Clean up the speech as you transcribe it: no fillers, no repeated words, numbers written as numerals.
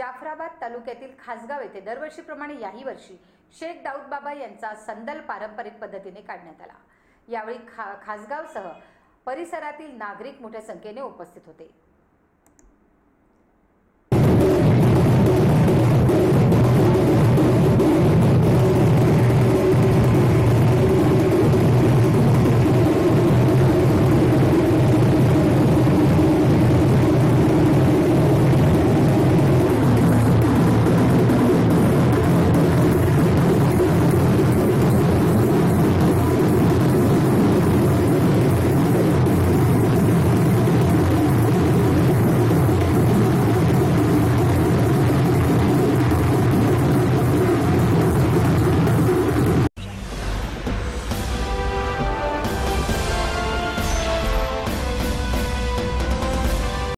जाफराबाद तालुक्यातील खासगाव येथे दरवर्षीप्रमाणे याही वर्षी शेख दाऊद बाबा यांचा संदल पारंपरिक पद्धतीने काढण्यात आला। यावेळी खासगावसह परिसरातील नागरिक मोठ्या संख्येने उपस्थित होते।